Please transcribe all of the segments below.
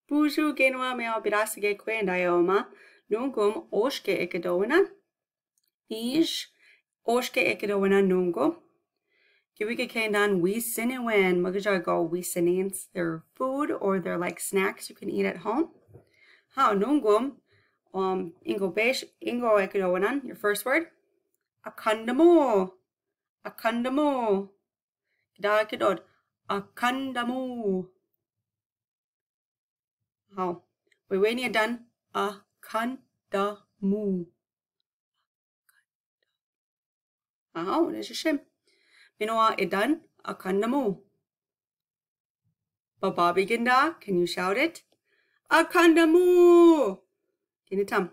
Buju genwa mea birasige kwenda yoma. Nungum oshke ekedowena. Nij oshke ekedowena nungum. Kiwika kendan we sinewen. Magajago we sinins. They're food or they're like snacks you can eat at home. How nungum ingo besh ingo ekedowenan. Your first word. Akandamo. Akandamo. Da kedod. Akandamo. How? When you're done, akandamu. How? There's your shim. Minoa edan akandamu. Bababi ginda, can you shout it? Akandamu. Ginitam.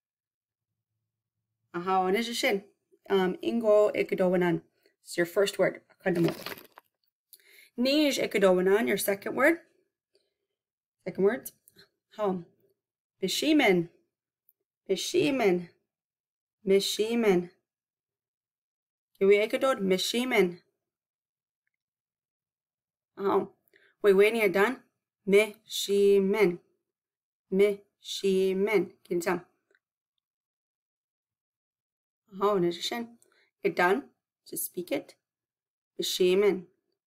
How? There's your shin. Ingo ikadowanan. It's your first word. Akandamu. Nij ikadowanan, your second word. Second word. How? Bishimen. Bishimen. Mishimen. Kiwi ekadod mishimen. Oh. When you're done. Mishimen. Mishimen. Can you tell? Oh, nishin. You're done. Just speak it. Mishimen.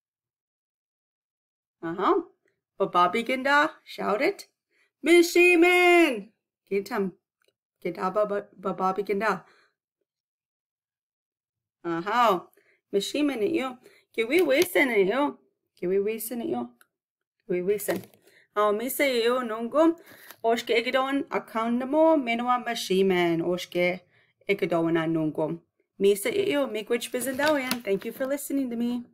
Bababi ginda. Shout it. Mishimen. Can you tell? Bababi ginda. Mishimen at you. Kiwi wisen at you. Kiwi wisen at you. Kiwi wisen. Misa you nungum. Oshke egidon akandamo menua mishimen. Oshke egidon nungum. Misa you. Miigwich bizendawian. Thank you for listening to me.